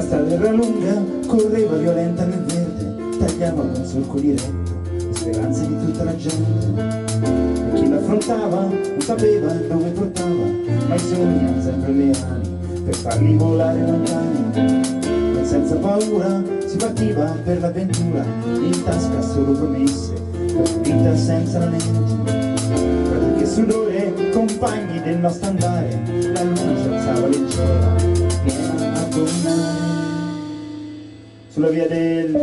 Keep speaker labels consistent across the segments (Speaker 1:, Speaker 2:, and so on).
Speaker 1: strada era lunga, correva violenta nel verde, tagliava con solco diretto le speranze di tutta la gente. E chi l'affrontava non sapeva dove portava, ma i sogni hanno sempre le ali per farli volare lontani. Non senza paura si partiva per l'avventura, in tasca solo promesse, per vita senza lamenti. Che sudore, compagni del nostro andare, la luna si alzava leggera, piena a tornare sulla via del...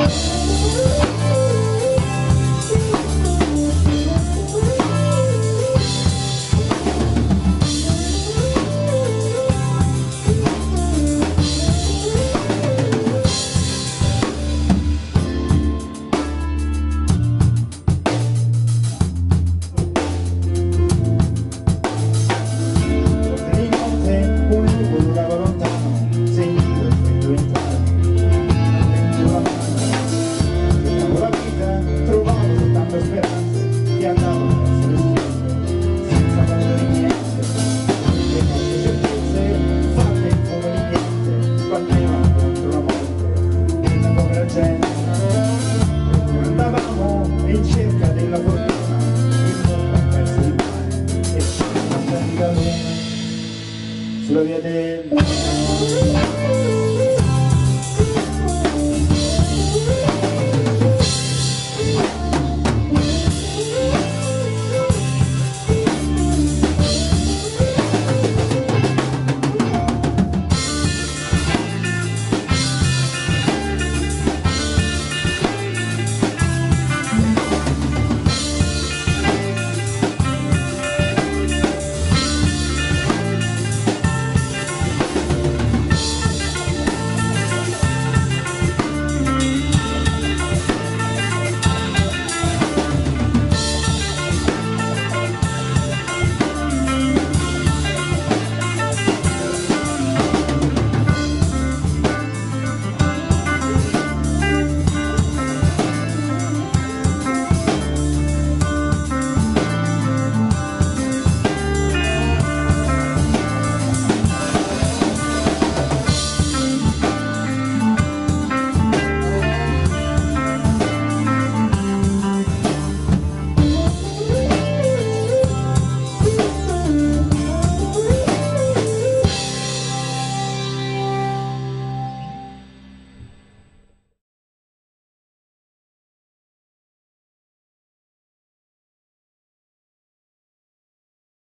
Speaker 1: Andavamo in cerca della fortuna, il mondo a pezzi di mare e sulla via del...